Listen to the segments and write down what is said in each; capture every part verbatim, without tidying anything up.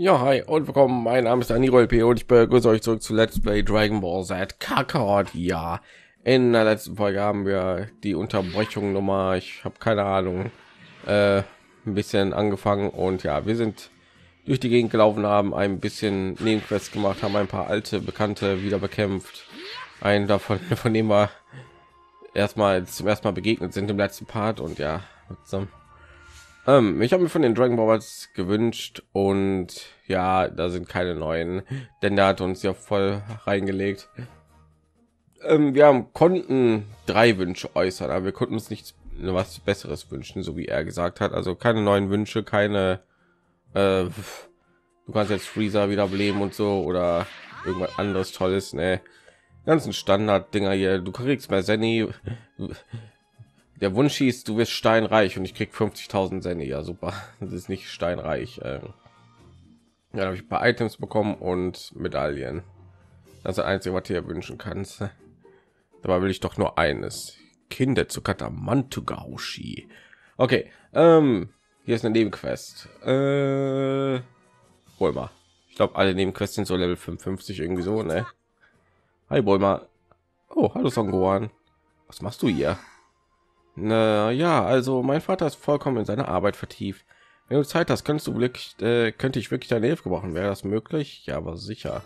Ja, hi und willkommen. Mein Name ist Anirol P. und ich begrüße euch zurück zu Let's Play Dragon Ball Z Kakarot. Ja, in der letzten Folge haben wir die Unterbrechung Nummer, ich habe keine Ahnung, äh, ein bisschen angefangen und ja, wir sind durch die Gegend gelaufen, haben ein bisschen Nebenquests gemacht, haben ein paar alte Bekannte wieder bekämpft. Einen davon, von dem wir erstmal zum ersten Mal begegnet sind im letzten Part und ja, zusammen. Ähm, ich habe mir von den Dragon Balls gewünscht und ja, da sind keine neuen, denn der hat uns ja voll reingelegt. Ähm, wir haben, konnten drei Wünsche äußern, aber wir konnten uns nichts was Besseres wünschen, so wie er gesagt hat. Also keine neuen Wünsche, keine. Äh, du kannst jetzt Freezer wiederbeleben und so oder irgendwas anderes Tolles. Ne, ganzen Standard-Dinger hier. Du kriegst mehr Senni. Der Wunsch hieß, du wirst steinreich und ich krieg fünfzigtausend Senni. Ja, super. Das ist nicht steinreich. Ähm, ja, da habe ich ein paar Items bekommen und Medaillen. Das ist das Einzige, was du dir wünschen kannst. Dabei will ich doch nur eines. Kinder zu Katamantu-Gaushi. Okay, ähm, hier ist eine Nebenquest. Äh, Bulma. Ich glaube, alle Nebenquests sind so Level fünfundfünfzig irgendwie so, ne? Hi Bulma. Oh, hallo Son Gohan. Was machst du hier? Na ja, also mein Vater ist vollkommen in seine Arbeit vertieft. Wenn du Zeit hast, könntest du wirklich, äh, könnte ich wirklich deine Hilfe gebrauchen. Wäre das möglich? Ja, aber sicher.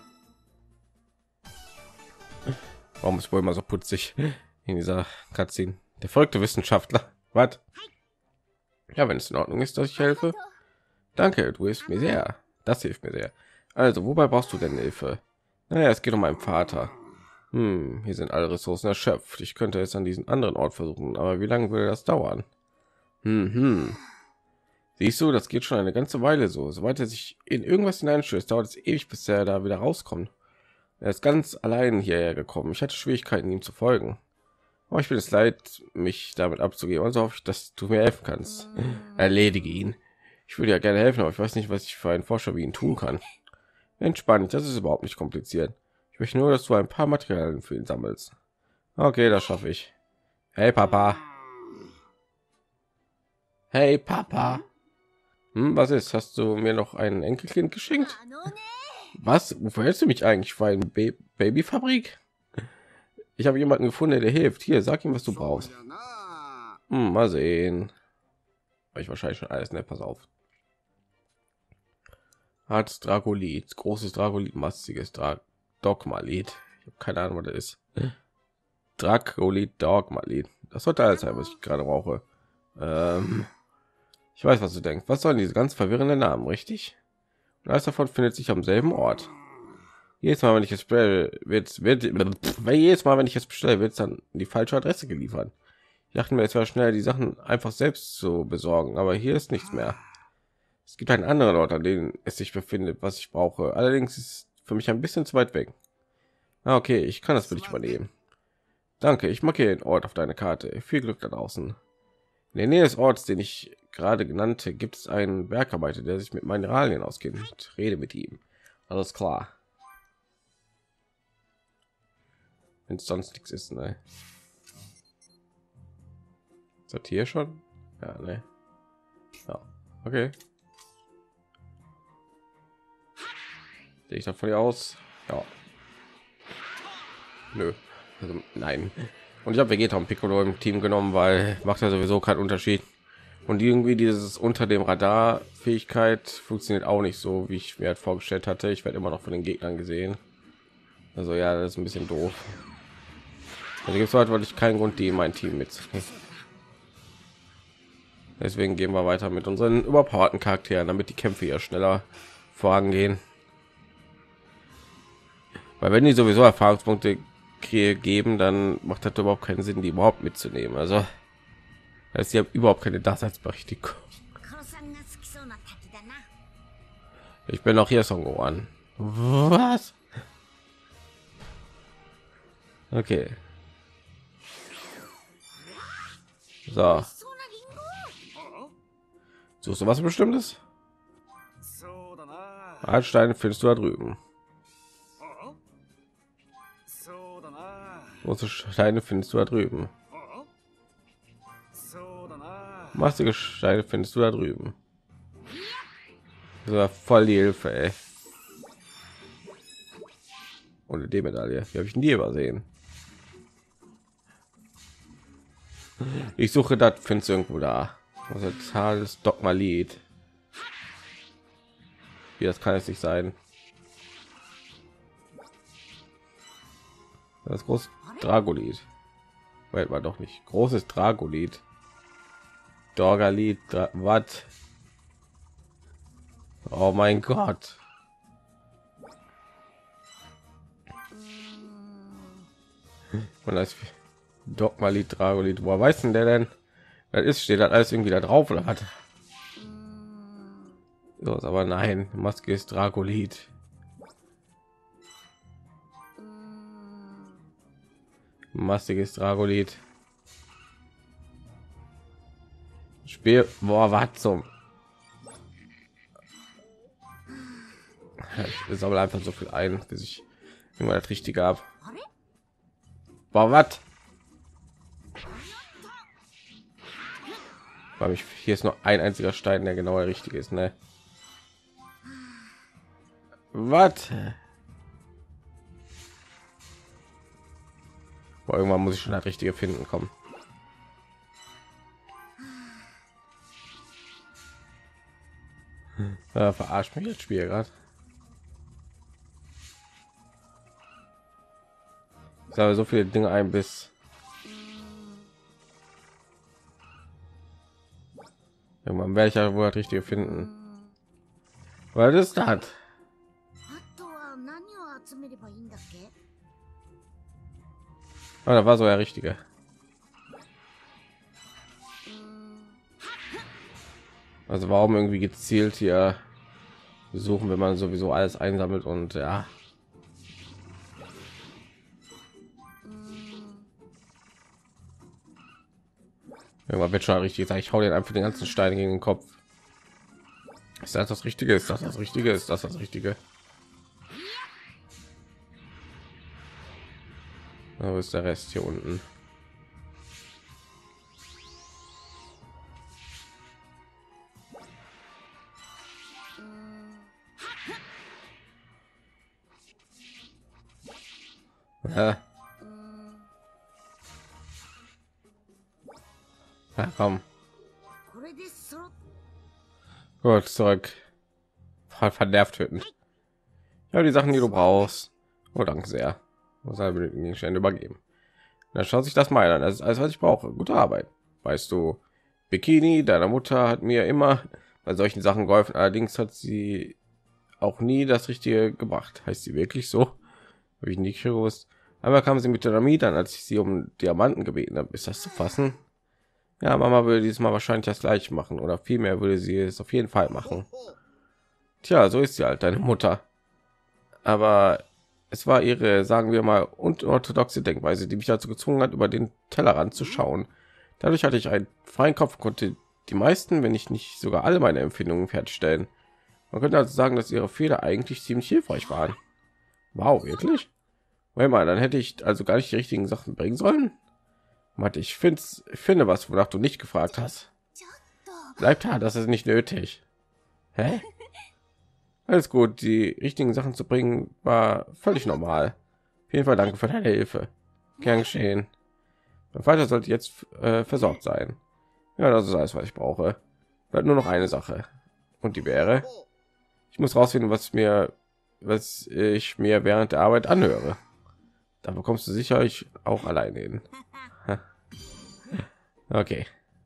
Warum ist wohl immer so putzig in dieser Cutscene? Der verrückte Wissenschaftler. Was? Ja, wenn es in Ordnung ist, dass ich helfe. Danke, du hilfst mir sehr. Das hilft mir sehr. Also, wobei brauchst du denn Hilfe? Naja, es geht um meinen Vater. Hm, hier sind alle Ressourcen erschöpft. Ich könnte es an diesen anderen Ort versuchen, aber wie lange würde das dauern? Hm, hm. Siehst du, das geht schon eine ganze Weile so. Soweit er sich in irgendwas hineinstößt, dauert es ewig, bis er da wieder rauskommt. Er ist ganz allein hierher gekommen. Ich hatte Schwierigkeiten, ihm zu folgen. Aber ich bin es leid, mich damit abzugeben. Also hoffe ich, dass du mir helfen kannst. Erledige ihn. Ich würde ja gerne helfen, aber ich weiß nicht, was ich für einen Forscher wie ihn tun kann. Entspannt, das ist überhaupt nicht kompliziert. Ich möchte nur, dass du ein paar Materialien für ihn sammelst. Okay, das schaffe ich. Hey Papa. Hey Papa. Hm, was ist? Hast du mir noch ein Enkelkind geschenkt? Was? Wofür hältst du mich eigentlich für eine Ba- Babyfabrik? Ich habe jemanden gefunden, der hilft. Hier, sag ihm, was du brauchst. Hm, mal sehen. Hab ich wahrscheinlich schon alles, ne? Pass auf. Hat Dragolit, großes Dragolit, mastiges Dra Dogmalit. Ich habe keine Ahnung, was das ist. Dragolit, Dogmalit. Das sollte alles sein, was ich gerade brauche. Ähm, ich weiß, was du denkst. Was sollen diese ganz verwirrenden Namen, richtig? Und alles davon findet sich am selben Ort. Jedes Mal, wenn ich es bestelle, wird, wird, weil jedes Mal, wenn ich es bestelle, wird es dann in die falsche Adresse geliefert. Ich dachte mir, es wäre schnell, die Sachen einfach selbst zu besorgen, aber hier ist nichts mehr. Es gibt einen anderen Ort, an dem es sich befindet, was ich brauche. Allerdings ist es für mich ein bisschen zu weit weg. Ah, okay, ich kann das für dich übernehmen. Danke, ich markiere den Ort auf deine Karte. Viel Glück da draußen. In der Nähe des Orts, den ich gerade genannte, gibt es einen Bergarbeiter, der sich mit Mineralien auskennt. Rede mit ihm. Alles klar. Wenn es sonst nichts ist, ne? Ist das hier schon? Ja, ne? Ja, okay. Sehe ich davon aus? Ja. Nö. Also, nein. Und ich habe Vegeta und Piccolo im Team genommen, weil macht ja sowieso keinen Unterschied. Und irgendwie dieses unter dem Radar Fähigkeit funktioniert auch nicht so, wie ich mir halt vorgestellt hatte. Ich werde immer noch von den Gegnern gesehen. Also ja, das ist ein bisschen doof. Also gibt es heute weil ich keinen Grund, die in mein Team mitzunehmen. Deswegen gehen wir weiter mit unseren überpowerten Charakteren, damit die Kämpfe hier schneller vorangehen. Weil wenn die sowieso Erfahrungspunkte geben, dann macht das überhaupt keinen Sinn, die überhaupt mitzunehmen. Also das ist ja überhaupt keine Daseinsberechtigung. Ich bin auch hier Son Gohan. Was? Okay. So. Suchst du was Bestimmtes? Altsteine findest du da drüben. Große Steine findest du da drüben. Mastige Steine findest du da drüben. Das war voll die Hilfe, ey. Und die Medaille, die habe ich nie übersehen. Ich suche das, findest du irgendwo da. Also totales Dogma-Lied. Wie, das kann es nicht sein. Das große Dragolid. Weil war doch nicht großes Dragolid. Dorgalit, Dra was? Oh mein Gott. Und das Dogmalit, Dragolid. Woher weiß denn der denn? Das ist, steht das alles irgendwie da drauf oder was? So, aber nein, Maske ist Dragolid. Mastiges Dragolid. Spiel, boah, was zum? Ich sammle einfach so viel ein, bis ich immer das Richtige habe. Boah, was? Weil ich hier ist nur ein einziger Stein, der genau der richtige ist, ne? Was? Irgendwann muss ich schon das Richtige finden, kommen. Ja, verarscht mich jetzt Spiel gerade. Ich sage so viele Dinge ein, bis irgendwann werde ich ja wohl das Richtige finden. Was ist das? Oh, da war so der Richtige. Also warum irgendwie gezielt hier suchen, wenn man sowieso alles einsammelt und ja. Irgendwann wird schon richtig gesagt, ich hau den einfach den ganzen Stein gegen den Kopf. Ist das das Richtige? Ist das das Richtige? Ist das das Richtige? Wo ist der Rest hier unten? Ja. Ja, komm. Gut, zurück. Voll vernervt töten. Ja, die Sachen, die du brauchst. Oh, danke sehr. Muss halt den Gegenstand übergeben. Dann schaut sich das mal an. Das ist alles, was ich brauche. Gute Arbeit. Weißt du, Bikini, deine Mutter hat mir immer bei solchen Sachen geholfen. Allerdings hat sie auch nie das Richtige gebracht. Heißt sie wirklich so? Habe ich nicht gewusst. Einmal kam sie mit Dynamit an, als ich sie um Diamanten gebeten habe. Ist das zu fassen? Ja, Mama würde diesmal wahrscheinlich das gleiche machen oder vielmehr würde sie es auf jeden Fall machen. Tja, so ist sie halt, deine Mutter. Aber es war ihre, sagen wir mal, unorthodoxe Denkweise, die mich dazu gezwungen hat, über den Tellerrand zu schauen. Dadurch hatte ich einen freien Kopf, konnte die meisten, wenn nicht nicht sogar alle meine Empfindungen fertigstellen. Man könnte also sagen, dass ihre Fehler eigentlich ziemlich hilfreich waren. Wow, wirklich? Weil mal, dann hätte ich also gar nicht die richtigen Sachen bringen sollen. Warte, ich finde, ich finde was, wonach du nicht gefragt hast. Bleibt da, das ist nicht nötig. Hä? Alles gut, die richtigen Sachen zu bringen war völlig normal. Auf jeden Fall danke für deine Hilfe. Gern geschehen. Mein Vater sollte jetzt äh, versorgt sein. Ja, das ist alles, was ich brauche. Bleibt nur noch eine Sache. Und die wäre, ich muss rausfinden, was mir, was ich mir während der Arbeit anhöre. Da bekommst du sicherlich auch alleine hin. Okay.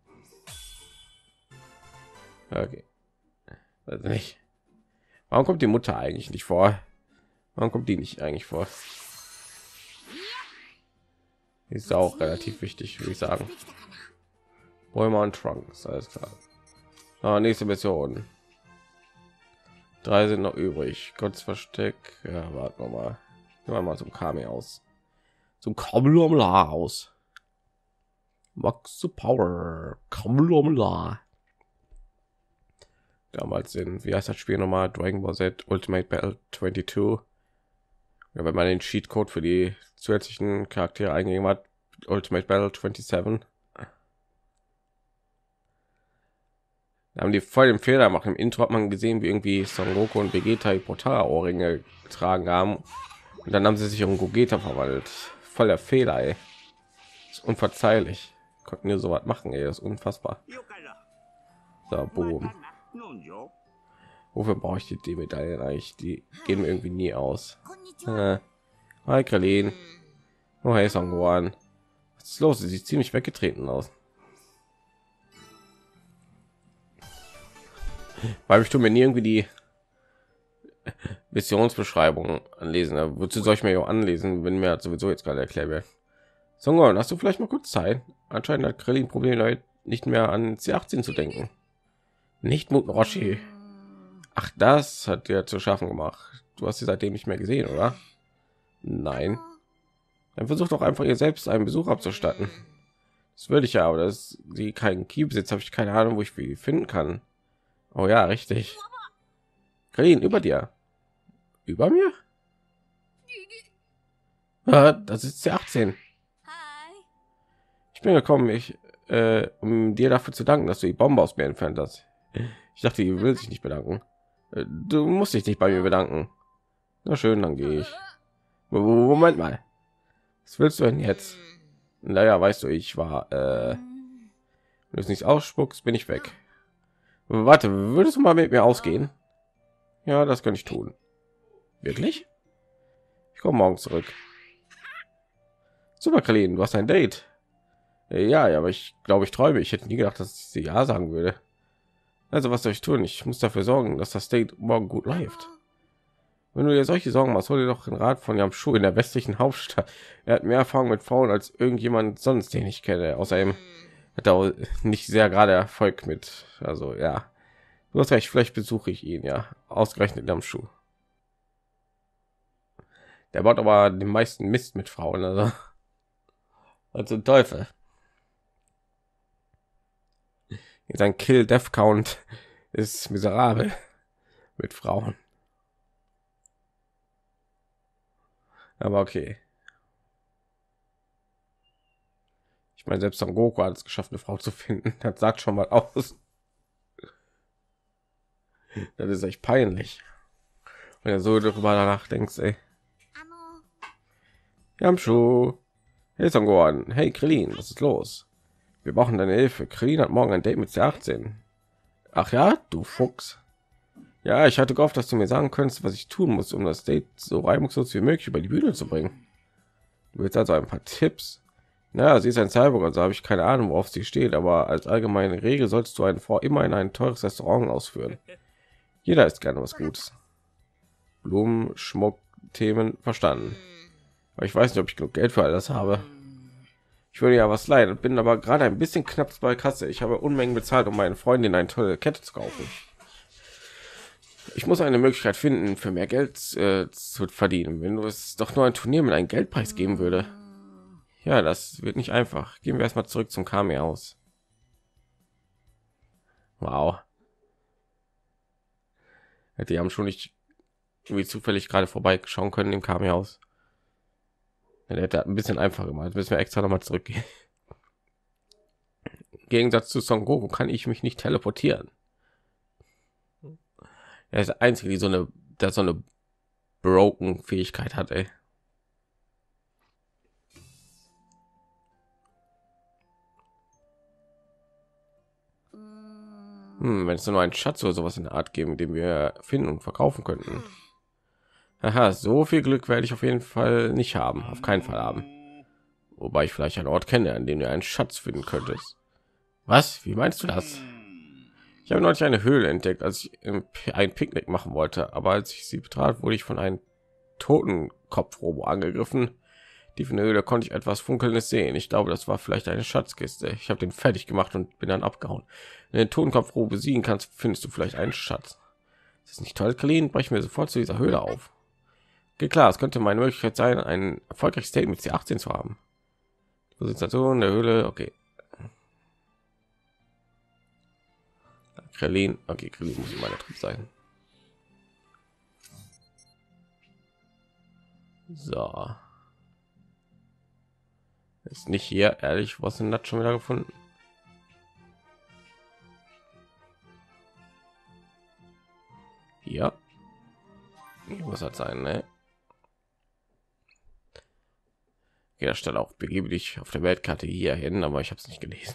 Okay. Also nicht. Warum kommt die Mutter eigentlich nicht vor? Warum kommt die nicht eigentlich vor? Ist auch relativ wichtig, würde ich sagen. Bäume und Trunks, alles klar. Ah, nächste Mission. Drei sind noch übrig. Gottes Versteck. Ja, warten wir mal. Gehen wir mal zum Kami aus. Zum Kamla aus. Max zu Power. Kamla. Damals in, wie heißt das Spiel nochmal? Dragon Ball Z Ultimate Battle zweiundzwanzig. Ja, wenn man den Cheatcode für die zusätzlichen Charaktere eingegeben hat, Ultimate Battle siebenundzwanzig. Da haben die voll den Fehler gemacht. Im Intro hat man gesehen, wie irgendwie Son Goku und Vegeta die Potara-Ohrringe getragen haben. Und dann haben sie sich um Gogeta verwandelt. Voll der Fehler, ey. Ist unverzeihlich. Konnten wir so was machen, ey. Das ist unfassbar. So, boom. Wofür brauche ich die, die Medaillen eigentlich? Die gehen mir irgendwie nie aus. Äh, hi, Krillin. Oh, hey, Son Gohan. Was ist los? Sie sieht ziemlich weggetreten aus. Weil ich tue mir nie irgendwie die Missionsbeschreibung anlesen. Aber wozu soll ich mir ja anlesen, wenn mir sowieso jetzt gerade erklärt wird? Son Gohan, hast du vielleicht mal kurz Zeit? Anscheinend hat Krillin Probleme, nicht mehr an C achtzehn zu denken. Nicht Muten Roshi. Ach, das hat dir zu schaffen gemacht. Du hast sie seitdem nicht mehr gesehen, oder? Nein. Dann versucht doch einfach ihr selbst einen Besuch abzustatten. Das würde ich ja, aber dass sie keinen Ki besitzt, habe ich keine Ahnung, wo ich wie finden kann. Oh ja, richtig. Krillin, über dir. Über mir? Ah, das ist C achtzehn. Ich bin gekommen, ich, äh, um dir dafür zu danken, dass du die Bombe aus mir entfernt hast. Ich dachte, die will sich nicht bedanken. Du musst dich nicht bei mir bedanken. Na schön, dann gehe ich. Moment mal. Was willst du denn jetzt? Naja, weißt du, ich war, äh, wenn du es nicht ausspuckst, bin ich weg. Warte, würdest du mal mit mir ausgehen? Ja, das kann ich tun. Wirklich? Ich komme morgen zurück. Super, Krillin, du hast ein Date. Ja, ja, aber ich glaube, ich träume. Ich hätte nie gedacht, dass ich sie ja sagen würde. Also, was soll ich tun? Ich muss dafür sorgen, dass das Date morgen gut läuft. Wenn du dir solche Sorgen machst, hol dir doch den Rat von Yamchu in der westlichen Hauptstadt. Er hat mehr Erfahrung mit Frauen als irgendjemand sonst, den ich kenne. Außerdem hat er auch nicht sehr gerade Erfolg mit. Also ja, du hast recht. Vielleicht besuche ich ihn ja ausgerechnet Yamchu. Der baut aber den meisten Mist mit Frauen. Also also Teufel. Sein Kill Death Count ist miserabel mit Frauen. Aber okay. Ich meine, selbst Son Goku hat es geschafft, eine Frau zu finden. Das sagt schon mal aus. Das ist echt peinlich. Wenn du so darüber nachdenkst, ey. Yamchu. Hey Son Gohan. Hey Krillin, was ist los? Wir brauchen deine Hilfe. Krillin hat morgen ein Date mit C achtzehn. Ach ja, du Fuchs. Ja, ich hatte gehofft, dass du mir sagen könntest, was ich tun muss, um das Date so reibungslos wie möglich über die Bühne zu bringen. Du willst also ein paar Tipps. Naja, sie ist ein Cyborg, also habe ich keine Ahnung, worauf sie steht, aber als allgemeine Regel solltest du einen Vor immer in ein teures Restaurant ausführen. Jeder isst gerne was Gutes. Blumen, Schmuck, Themen, verstanden. Aber ich weiß nicht, ob ich genug Geld für all das habe. Ich würde ja was leihen, bin aber gerade ein bisschen knapp bei Kasse. Ich habe Unmengen bezahlt, um meinen Freundin eine tolle Kette zu kaufen. Ich muss eine Möglichkeit finden, für mehr Geld äh, zu verdienen. Wenn du es doch nur ein Turnier mit einem Geldpreis geben würde. Ja, das wird nicht einfach. Gehen wir erstmal zurück zum Kami aus. Wow. Die haben schon nicht irgendwie zufällig gerade vorbeischauen können im Kami aus. Der hätte ein bisschen einfacher gemacht. Müssen wir extra noch mal zurückgehen. Im Gegensatz zu Son Goku kann ich mich nicht teleportieren. Er ist der einzige, die so eine, der so eine broken Fähigkeit hat, ey. Hm, wenn es nur einen Schatz oder sowas in der Art geben, den wir finden und verkaufen könnten. Aha, so viel Glück werde ich auf jeden Fall nicht haben, auf keinen Fall haben. Wobei ich vielleicht einen Ort kenne, an dem du einen Schatz finden könntest. Was? Wie meinst du das? Ich habe neulich eine Höhle entdeckt, als ich ein Picknick machen wollte, aber als ich sie betrat, wurde ich von einem Totenkopfrobo angegriffen. Die von der Höhle konnte ich etwas Funkelndes sehen. Ich glaube, das war vielleicht eine Schatzkiste. Ich habe den fertig gemacht und bin dann abgehauen. Wenn du den Totenkopfrobo besiegen kannst, findest du vielleicht einen Schatz. Das ist nicht toll, Krillin. Brechen wir sofort zu dieser Höhle auf. Okay, klar, es könnte meine Möglichkeit sein, ein erfolgreiches Date mit C achtzehn zu haben. Position der Höhle, okay. Krillin, okay, Krillin muss immer der Trieb sein. So. Ist nicht hier, ehrlich, was denn das schon wieder gefunden? Muss das sein, ne? Okay, da stand auch begebe dich auf der Weltkarte hier hin, aber ich habe es nicht gelesen.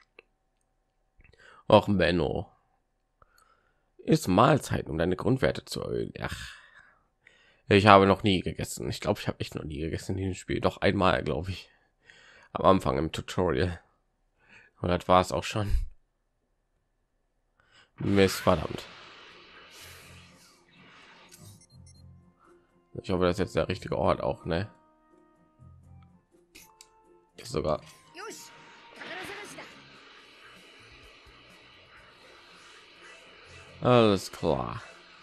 Auch Benno ist Mahlzeiten, um deine Grundwerte zu erhöhen. Ach, ich habe noch nie gegessen. Ich glaube, ich habe echt noch nie gegessen in diesem Spiel. Doch einmal, glaube ich, am Anfang im Tutorial. Und das war es auch schon. Mist, verdammt. Ich hoffe, das ist jetzt der richtige Ort auch, ne? Ist sogar. Alles klar.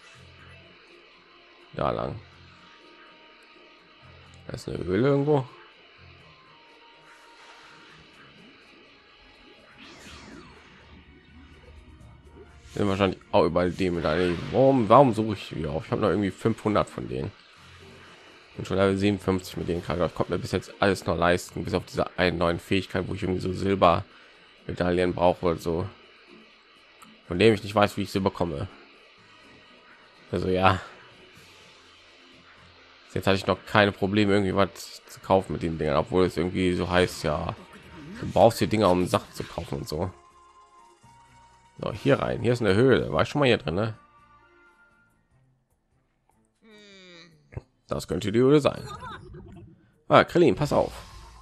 Da lang. Das ist eine Höhle irgendwo. Sind wahrscheinlich auch überall die mit einem. Warum, warum suche ich hier auf? Ich habe noch irgendwie fünfhundert von denen. Und schon Level siebenundfünfzig mit denen kann ich konnte mir bis jetzt alles noch leisten, bis auf diese einen neuen Fähigkeit, wo ich irgendwie so Silbermedaillen brauche oder so, von dem ich nicht weiß, wie ich sie bekomme. Also ja, jetzt hatte ich noch keine Probleme, irgendwie was zu kaufen mit den Dingen, obwohl es irgendwie so heißt, ja, du brauchst die Dinger, um Sachen zu kaufen und so. So, hier rein, hier ist eine Höhle, war ich schon mal hier drin, ne? Das könnte die Höhle sein. Ah, Krillin, pass auf.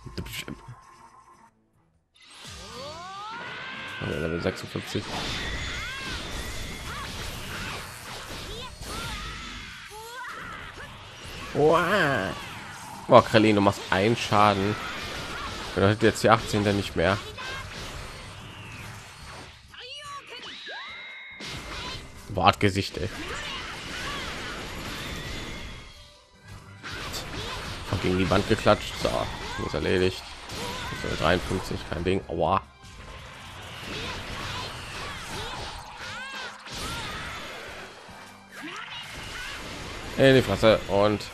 Level sechsundfünfzig. Wow. Oh, Krillin, du machst einen Schaden. Bedeutet jetzt die achtzehn dann nicht mehr. Wortgesicht, ey. Gegen die Wand geklatscht. So, ist erledigt. dreiundfünfzig, kein Ding. Aua. In die Fresse und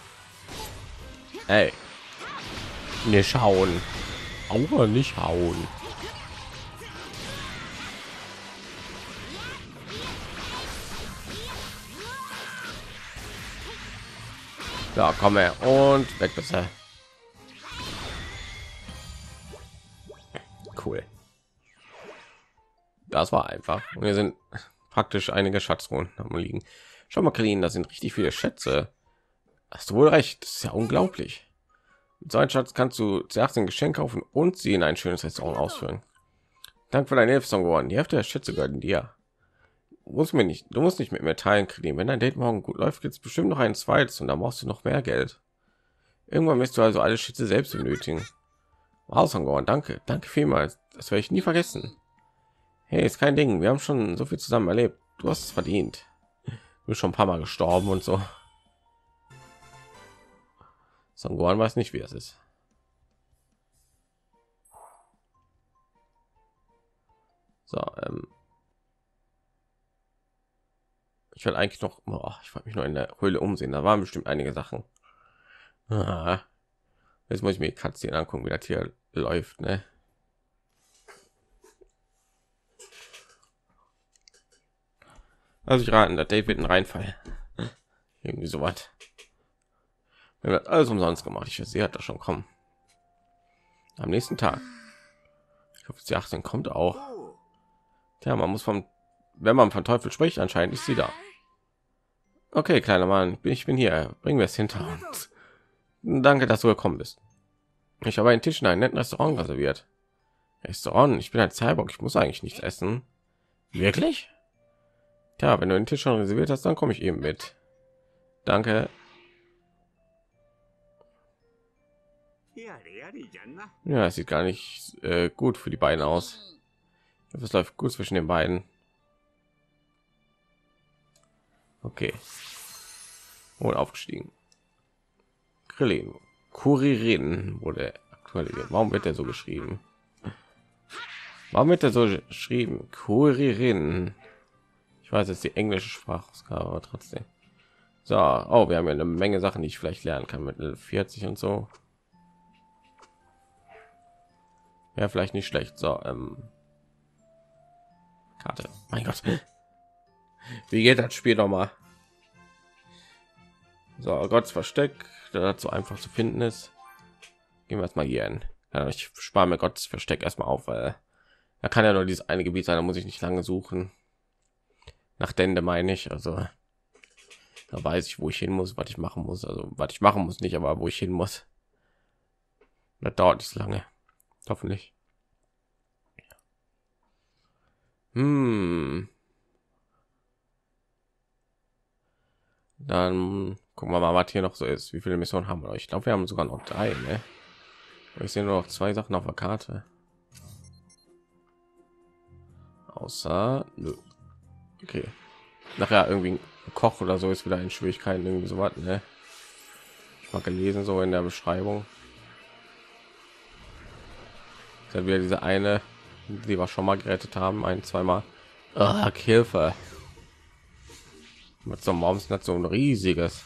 ey, nicht hauen. Aua, nicht hauen. Ja, komm her und weg bitte. Cool. Das war einfach. Und wir sind praktisch einige Schatzruhen am liegen. Schau mal, Krillin, das sind richtig viele Schätze. Hast du wohl recht. Das ist ja unglaublich. Mit so einem Schatz kannst du zuerst ein Geschenk kaufen und sie in ein schönes Restaurant ausführen. Dank für deine Hilfe, Song geworden. Die Hälfte der Schätze gehört dir. Du musst mir nicht, du musst nicht mit mir teilen, Krillin. Wenn dein Date morgen gut läuft, gibt es bestimmt noch ein zweites und da brauchst du noch mehr Geld. Irgendwann wirst du also alle Schätze selbst benötigen. Wow, Song, danke, danke vielmals. Das werde ich nie vergessen. Hey, ist kein Ding. Wir haben schon so viel zusammen erlebt. Du hast es verdient. Du bist schon ein paar Mal gestorben und so. Songwan weiß nicht, wie es ist. So, ähm ich will eigentlich noch, oh, ich wollte mich nur in der Höhle umsehen. Da waren bestimmt einige Sachen. Ah, jetzt muss ich mir die Katze angucken, wie das hier läuft, ne? Also ich raten, der Date wird ein Reinfall. Irgendwie so was. Wir haben alles umsonst gemacht. Ich sehe, hat das schon kommen. Am nächsten Tag. Ich hoffe, die achtzehn kommt auch. Ja, man muss vom, wenn man von Teufel spricht, anscheinend ist sie da. Okay, kleiner Mann, ich bin hier. Bringen wir es hinter uns. Danke, dass du gekommen bist. Ich habe einen Tisch in einem netten Restaurant reserviert. Restaurant? Ich bin ein Cyborg. Ich muss eigentlich nichts essen. Wirklich? Ja, wenn du den Tisch schon reserviert hast, dann komme ich eben mit. Danke. Ja, es sieht gar nicht äh, gut für die beiden aus. Es läuft gut zwischen den beiden. Okay. Wohl aufgestiegen. Krillin. Kuririn wurde aktualisiert. Warum wird er so geschrieben? Warum wird er so geschrieben? Kuririn. Ich weiß jetzt die englische Sprachausgabe, aber trotzdem. So, oh, wir haben ja eine Menge Sachen, die ich vielleicht lernen kann mit vierzig und so. Ja, vielleicht nicht schlecht. So, ähm, Karte. Mein Gott, wie geht das Spiel noch mal? So, Gottes Versteck, der dazu einfach zu finden ist. Gehen wir erstmal hier hin. Ja, ich spare mir Gottes Versteck erstmal auf, weil er kann ja nur dieses eine Gebiet sein, da muss ich nicht lange suchen. Nach Dende meine ich, also da weiß ich, wo ich hin muss, was ich machen muss. Also was ich machen muss nicht, aber wo ich hin muss. Das dauert nicht so lange. Hoffentlich. Hm. Dann gucken wir mal, was hier noch so ist. Wie viele Missionen haben wir? Ich glaube, wir haben sogar noch drei. Ne? Ich sehe nur noch zwei Sachen auf der Karte. Außer, nö. Okay. Nachher irgendwie ein Koch oder so ist wieder in Schwierigkeiten, irgendwie so was. Ne? Ich mal gelesen so in der Beschreibung. Dann wieder diese eine, die wir schon mal gerettet haben, ein, zweimal. Ah, Hilfe. Mit so einem Maus hat so ein riesiges.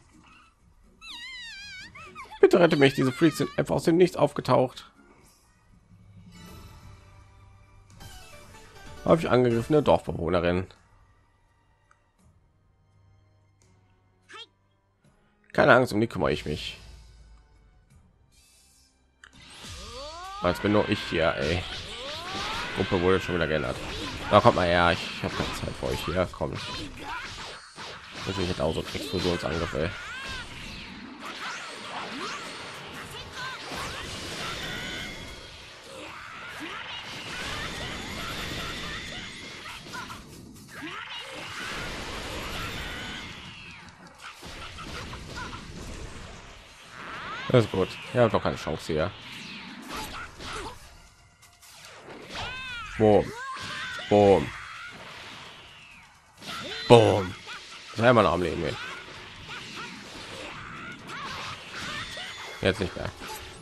Bitte rette mich, diese Freaks sind einfach aus dem Nichts aufgetaucht. Habe ich angegriffene Dorfbewohnerin. Keine Angst, um die kümmere ich mich. Als bin nur ich hier, ey. Gruppe wurde schon wieder geändert. Da kommt mal her, ich habe keine Zeit für euch hier. Kommt. Das ist jetzt auch so ein Explosionsangriff, ey. Das ist gut. Ja, doch keine Chance hier. Boom. Boom. Boom. Sei mal am Leben. Ey. Jetzt nicht mehr.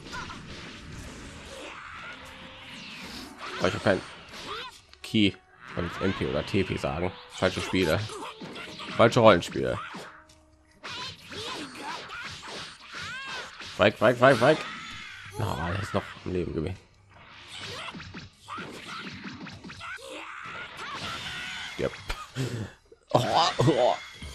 Aber ich habe kein Key und M P oder T P sagen. Falsche Spiele. Falsche Rollenspiele. Weig, weig, weig, weig. Oh, er ist noch im Leben gewesen. Yep. Oh, oh.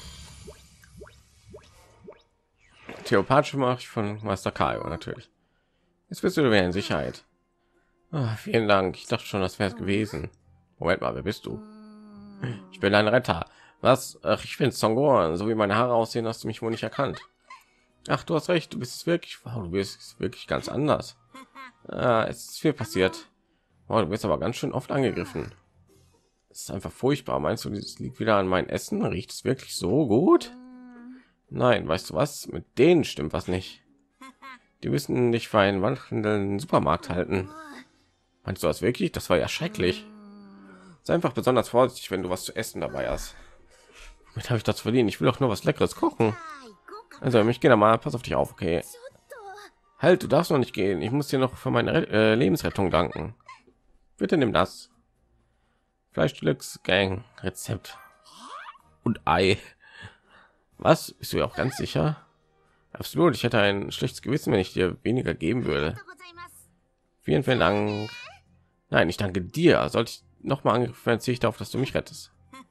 Theopathische mache ich von Meister Kaio natürlich. Jetzt bist du wieder in Sicherheit. Ah, vielen Dank. Ich dachte schon, das wäre es gewesen. Moment mal, wer bist du? Ich bin ein Retter. Was? Ach, ich bin Songoran. So wie meine Haare aussehen, hast du mich wohl nicht erkannt. Ach, du hast recht. Du bist es wirklich. Wow, du bist wirklich ganz anders. Ah, es ist viel passiert. Wow, du bist aber ganz schön oft angegriffen. Es ist einfach furchtbar. Meinst du, dieses liegt wieder an mein Essen? Riecht es wirklich so gut? Nein, weißt du was? Mit denen stimmt was nicht. Die müssen dich für einen wandelnden Supermarkt halten. Meinst du das wirklich? Das war ja schrecklich. Sei einfach besonders vorsichtig, wenn du was zu essen dabei hast. Damit habe ich das verdient. Ich will doch nur was Leckeres kochen. Also, ich gehe da mal. Pass auf dich auf, okay? Halt, du darfst noch nicht gehen. Ich muss dir noch für meine Re äh, Lebensrettung danken. Bitte nimm das. Fleischglücks Gang Rezept und Ei. Was? Bist du ja auch ganz sicher? Absolut. Ich hätte ein schlechtes Gewissen, wenn ich dir weniger geben würde. Vielen, vielen Dank. Nein, ich danke dir. Sollte ich noch mal angegriffen werden, ziehe ich darauf, dass du mich rettest.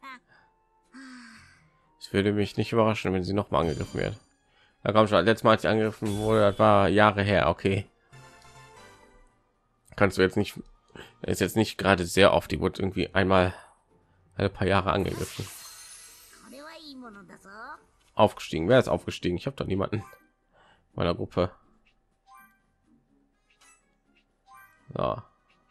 Es würde mich nicht überraschen, wenn sie noch mal angegriffen wird. Da kommt schon. Letztes Mal, als sie angegriffen wurde, das war Jahre her. Okay. Kannst du jetzt nicht. Ist jetzt nicht gerade sehr oft. Die wurde irgendwie einmal alle paar Jahre angegriffen. Aufgestiegen. Wer ist aufgestiegen? Ich habe da niemanden meiner Gruppe. So.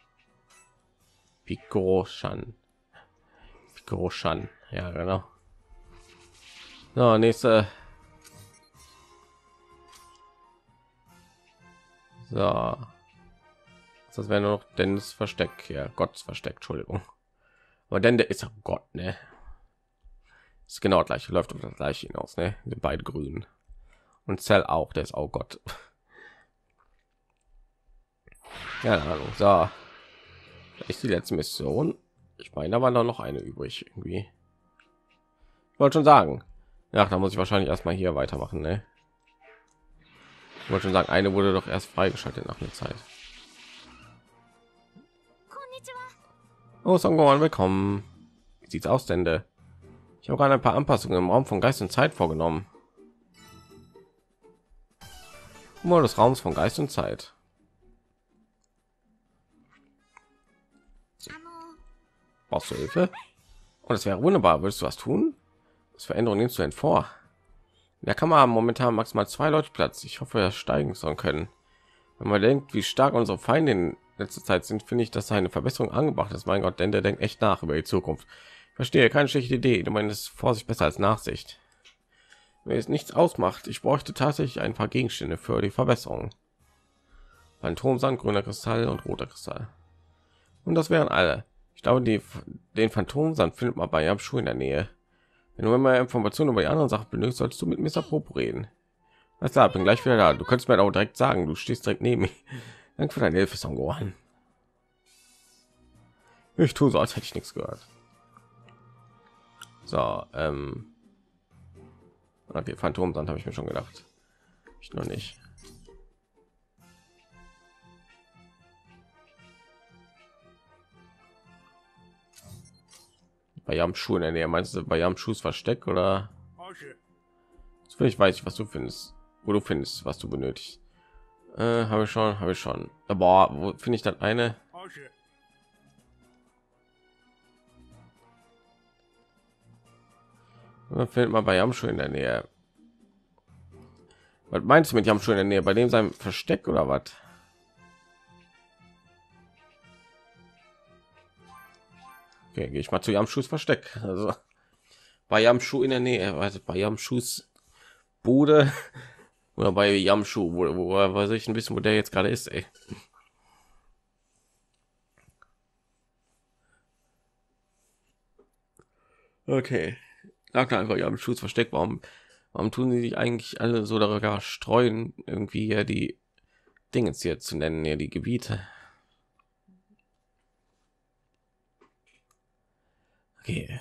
Picoro-Shan. Picoro-Shan. Ja, genau. So, nächste. So. Das wäre nur noch Dennis Versteck. Ja, Gottes Versteck. Entschuldigung. Aber denn der ist auch Gott, ne? Ist genau gleich. Läuft auf das gleiche hinaus, ne? Wir beide grün. Und Cell auch. Der ist auch Gott. Keine Ahnung. So. Ist die letzte Mission. Ich meine, da war da noch eine übrig irgendwie. Ich wollte schon sagen. Ja, da muss ich wahrscheinlich erstmal hier weitermachen, ne? Ich wollte schon sagen, eine wurde doch erst freigeschaltet nach einer Zeit. Oh, Songoran, willkommen. Wie sieht's aus, denn? Ich habe gerade ein paar Anpassungen im Raum von Geist und Zeit vorgenommen. Humor des Raums von Geist und Zeit. Brauchst du Hilfe? Und es wäre wunderbar. Würdest du was tun? Was Veränderungen nimmst du denn vor? In der Kammer haben momentan maximal zwei Leute Platz. Ich hoffe, wir steigen sollen können. Wenn man denkt, wie stark unsere Feinde in letzter Zeit sind, finde ich, dass eine Verbesserung angebracht ist. Mein Gott, denn der denkt echt nach über die Zukunft. Ich verstehe, keine schlechte Idee. Du meinst Vorsicht besser als Nachsicht. Wenn es nichts ausmacht, ich bräuchte tatsächlich ein paar Gegenstände für die Verbesserung. Phantomsand, grüner Kristall und roter Kristall. Und das wären alle. Ich glaube, die, den Phantomsand findet man bei Yamshu in der Nähe. Wenn du mehr Informationen über die anderen Sachen benötigst, solltest du mit Mister Popo reden. Alles klar, bin gleich wieder da. Du könntest mir auch direkt sagen, du stehst direkt neben mir. Danke für deine Hilfe, Son Gohan. Ich tue so, als hätte ich nichts gehört. So, ähm. Okay, Phantomsand habe ich mir schon gedacht. Ich noch nicht. Bei Yamshu in der Nähe. Meinst du bei Yamshus Versteck oder? Ich weiß ich, was du findest, wo du findest, was du benötigst. Äh, habe ich schon, habe ich schon. Aber wo finde ich dann eine? Findet man bei Yamshu in der Nähe. Was meinst du mit Yamshu in der Nähe? Bei dem sein Versteck oder was? Okay, gehe ich mal zu Yamshus Versteck. Also bei Yamshu in der Nähe, also bei Yamshus Bude oder bei Yamshu, wo, wo weiß ich ein bisschen, wo der jetzt gerade ist, ey. Okay, sag einfach Yamshus Versteck. Warum, warum tun sie sich eigentlich alle so darüber streuen, irgendwie ja die Dinge hier zu nennen, ja die Gebiete? Okay.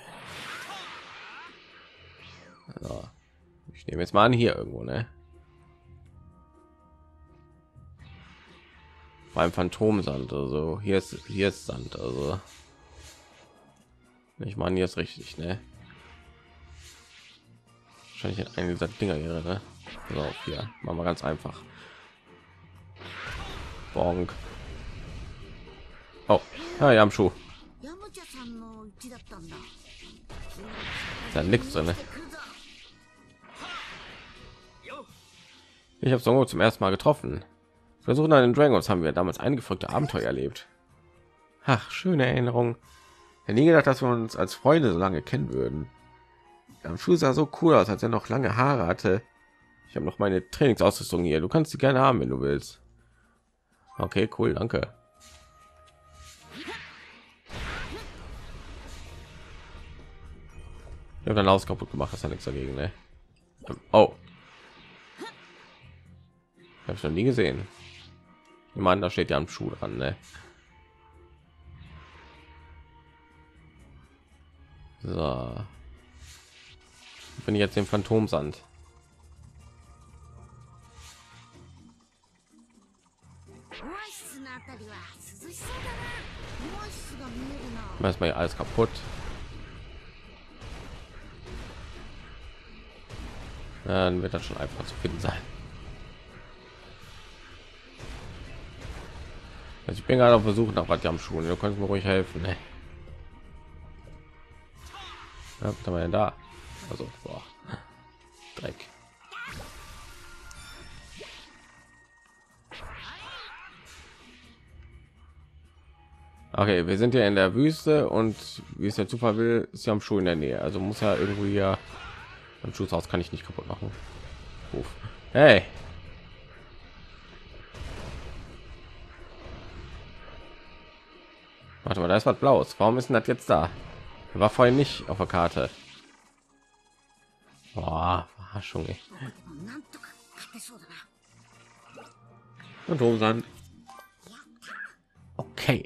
Also, ich nehme jetzt mal an hier irgendwo, ne? Beim Phantomsand, also hier ist hier ist Sand, also ich meine hier ist richtig, ne? Wahrscheinlich in einer dieser Dinger hier, ne? So, hier machen wir ganz einfach. Bonk. Oh, ja, ja, am Schuh. Da nichts drin. Ne? Ich habe Songo zum ersten Mal getroffen. Versuchen an den Dragons haben wir damals eingefolgte Abenteuer erlebt. Ach, schöne Erinnerung. Ich hätte nie gedacht, dass wir uns als Freunde so lange kennen würden. Am Schuh sah so cool aus, als er noch lange Haare hatte. Ich habe noch meine Trainingsausrüstung hier. Du kannst sie gerne haben, wenn du willst. Okay, cool, danke. Ich habe dein Haus kaputt gemacht, ist ja nichts dagegen, ne? Oh, habe ich noch nie gesehen. Ich meine, da steht ja am Schuh dran, ne? So, bin ich jetzt im Phantomsand. Erstmal alles kaputt. Dann wird das schon einfach zu finden sein. Also ich bin gerade auf Versuch nach was am Schuhen. Du kannst mir ruhig helfen. Ne? Ja, was haben wir denn da? Also boah. Dreck. Okay, wir sind ja in der Wüste und wie es der Zufall will, ist ja am Schuh in der Nähe. Also muss ja irgendwie ja am Schusshaus kann ich nicht kaputt machen. Uff. Hey. Warte mal, da ist was Blaues. Warum ist denn das jetzt da? War vorhin nicht auf der Karte. Boah, Verarschung. Ey. Und Sand. Okay.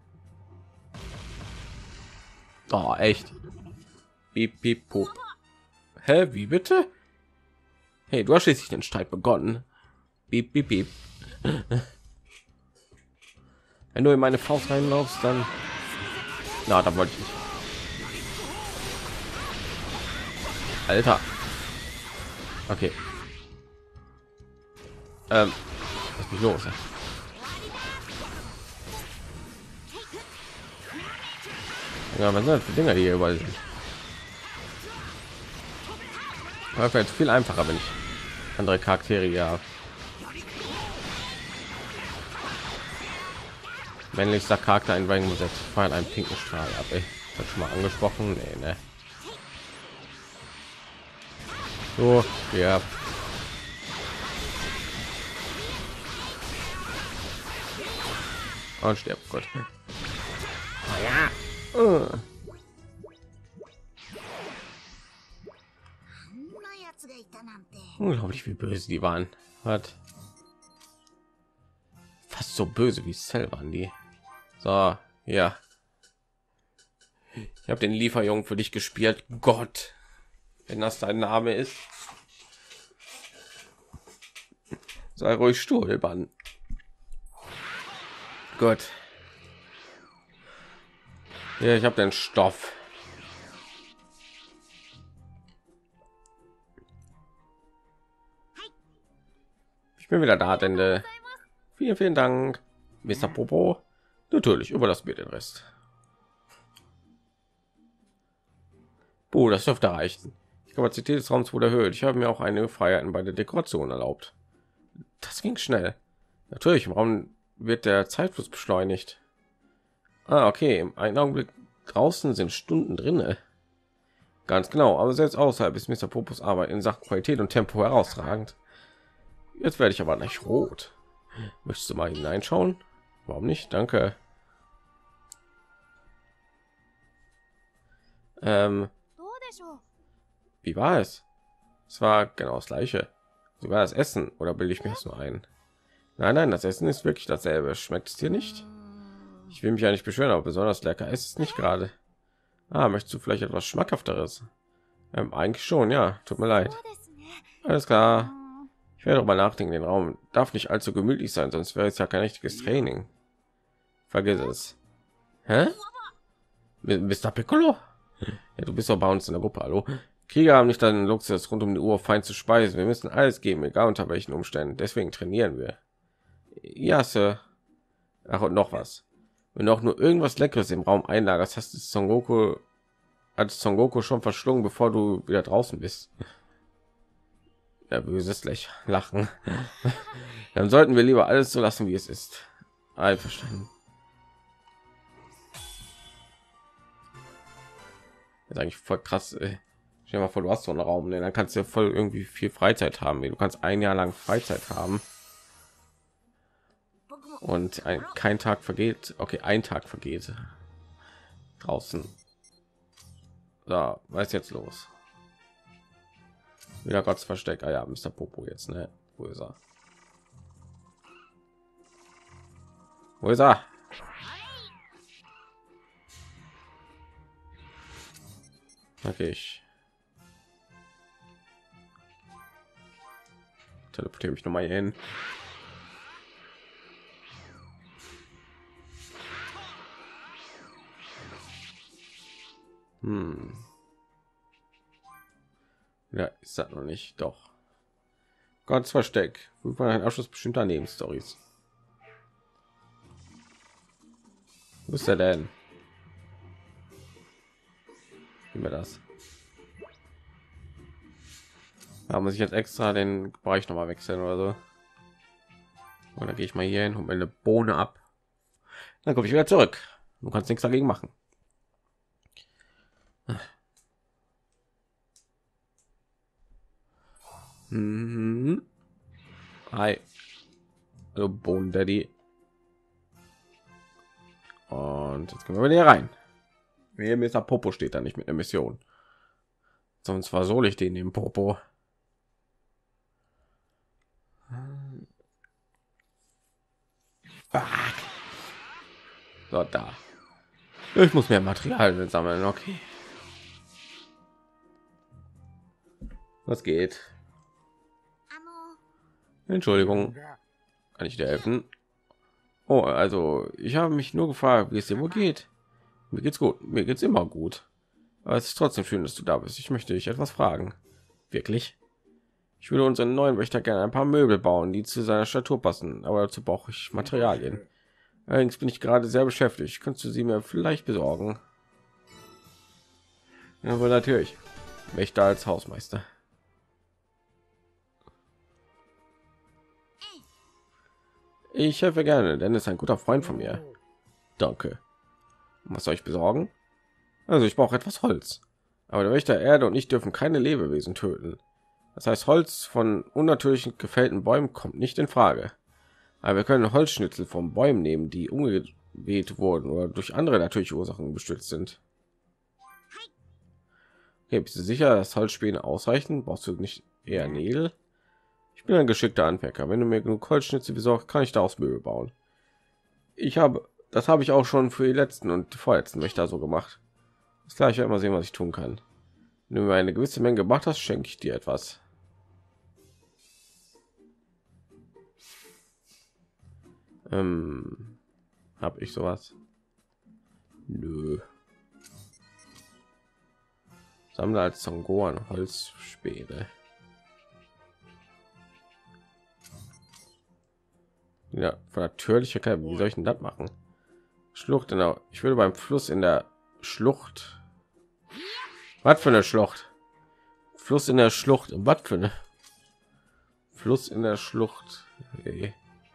Oh, echt. Piep, piep, pup. Hä, wie bitte? Hey, du hast schließlich den Streit begonnen. Piep, piep, piep. Wenn du in meine Faust reinlaufst, dann... Na, da wollte ich nicht. Alter. Okay. Ähm, was ist los? Ja, was sind das für Dinger, die hier überall sind? Aber vielleicht viel einfacher, wenn ich andere Charaktere ja männlichster Charakter einweihen muss, jetzt fallen einen pinken Strahl ab. Ey. Das schon mal angesprochen. Nee, ne. So, ja. Und stirbt. Gott. Oh, ja. Uh. Unglaublich, wie böse die waren. Hat fast so böse wie Cell waren die. So, ja. Ich habe den Lieferjungen für dich gespielt. Gott, wenn das dein Name ist, sei ruhig Stuhlbann. Gut. Ja, ich habe den Stoff. Ich bin wieder da, denn äh, vielen, vielen Dank, Mister Popo. Natürlich, überlass mir den Rest. Oh, das dürfte reichen. Die Kapazität des Raums wurde erhöht. Ich habe mir auch einige Freiheiten bei der Dekoration erlaubt. Das ging schnell. Natürlich, im Raum wird der Zeitfluss beschleunigt. Ah, okay. Im einen Augenblick draußen sind Stunden drinne. Ganz genau, aber selbst außerhalb ist Mister Popos Arbeit in Sachen Qualität und Tempo herausragend. Jetzt werde ich aber nicht rot. Möchtest du mal hineinschauen? Warum nicht? Danke. Ähm, wie war es? Es war genau das gleiche. Sogar das Essen, oder bilde ich mir das nur ein? Nein, nein, das Essen ist wirklich dasselbe. Schmeckt es dir nicht? Ich will mich ja nicht beschweren, aber besonders lecker ist es nicht gerade. Ah, möchtest du vielleicht etwas Schmackhafteres? Ähm, eigentlich schon, ja. Tut mir leid. Alles klar. Ich werde doch mal nachdenken. Den Raum darf nicht allzu gemütlich sein, sonst wäre es ja kein richtiges Training. Vergiss es. Hä? Mister Piccolo? Ja, du bist doch bei uns in der Gruppe. Hallo. Krieger haben nicht den Luxus, rund um die Uhr fein zu speisen. Wir müssen alles geben, egal unter welchen Umständen. Deswegen trainieren wir. Ja, Sir. Ach, und noch was. Wenn du auch nur irgendwas Leckeres im Raum einlagerst, hast du Son Goku als Son Goku schon verschlungen, bevor du wieder draußen bist. Ja, böses Lächeln, Lachen. Dann sollten wir lieber alles so lassen, wie es ist. Einverstanden. Das ist eigentlich voll krass. Ey. Stell dir mal vor, du hast so einen Raum, ne? Dann kannst du ja voll irgendwie viel Freizeit haben. Du kannst ein Jahr lang Freizeit haben. Und ein, kein Tag vergeht. Okay, ein Tag vergeht. Draußen. So, was ist jetzt los? Wieder Gottes Versteck. Ah ja, Mister Popo jetzt, ne? Wo ist er? Wo ist er? Okay, ich teleportiere mich noch mal hin. Hm. Ja, ist das noch nicht. Doch. Gottes Versteck. War ein Abschluss bestimmter Nebenstories. Wo ist er denn? Wie wir das? Da muss ich jetzt extra den Bereich noch mal wechseln oder so. Und dann gehe ich mal hier hin und eine Bohne ab. Dann komme ich wieder zurück. Du kannst nichts dagegen machen. Mhm. Hi. Hallo Bohnen Daddy. Und jetzt können wir wieder rein. Hier Mister Popo steht da nicht mit der Mission. Sonst versohle ich den im Popo. So, da. Ich muss mehr Material sammeln. Okay. Was geht? Entschuldigung. Kann ich dir helfen? Oh, also ich habe mich nur gefragt, wie es dir wohl geht. Mir geht's gut. Mir geht's immer gut. Aber es ist trotzdem schön, dass du da bist. Ich möchte dich etwas fragen. Wirklich? Ich würde unseren neuen Wächter gerne ein paar Möbel bauen, die zu seiner Statur passen, aber dazu brauche ich Materialien. Allerdings bin ich gerade sehr beschäftigt. Könntest du sie mir vielleicht besorgen? Ja, aber natürlich. Wächter als Hausmeister. Ich helfe gerne, denn er ist ein guter Freund von mir. Danke. Was soll ich besorgen? Also ich brauche etwas Holz. Aber der Wächter Erde und ich dürfen keine Lebewesen töten. Das heißt, Holz von unnatürlichen gefällten Bäumen kommt nicht in Frage. Aber wir können Holzschnitzel von Bäumen nehmen, die umgeweht wurden oder durch andere natürliche Ursachen gestürzt sind. Okay, bist du sicher, dass Holzspäne ausreichen? Brauchst du nicht eher Nägel? Ich bin ein geschickter Handwerker. Wenn du mir genug Holzschnitzel besorgst, kann ich daraus Möbel bauen. Ich habe, das habe ich auch schon für die letzten und die vorletzten Wächter so gemacht. Das gleiche, immer sehen, was ich tun kann. Wenn du mir eine gewisse Menge gemacht hast, schenke ich dir etwas. Ähm, habe ich sowas? Nö. Sammle als Songoran Holzspäne. Ja, von natürlicher Kalb. Wie soll ich denn das machen? Schlucht in der, ich würde beim Fluss in der Schlucht. Was für eine Schlucht? Fluss in der Schlucht. Was für eine Fluss in der Schlucht? Okay.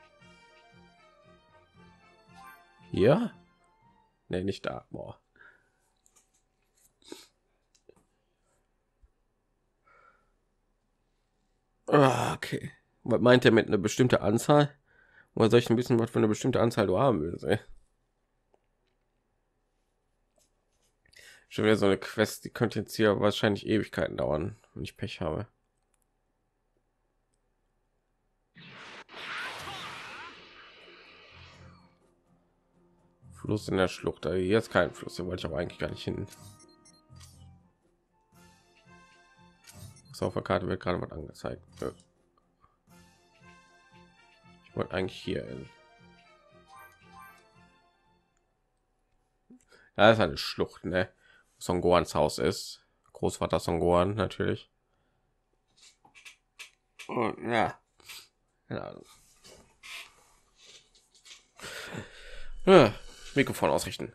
Hier? Nee, nicht da. Boah. Ah, okay. Was meint er mit einer bestimmten Anzahl? Oder soll ich ein bisschen was für eine bestimmte Anzahl du haben willst? Ey? Schon wieder so eine Quest, die könnte jetzt hier wahrscheinlich Ewigkeiten dauern, wenn ich Pech habe. Fluss in der Schlucht. Hier ist kein Fluss, hier wollte ich aber eigentlich gar nicht hin. So, auf der Karte wird gerade was angezeigt. Ich wollte eigentlich hier hin. Da ist eine Schlucht, ne? Songoans Haus ist. Großvater Songoan natürlich. Und, ja. Ja. Ja. Mikrofon ausrichten.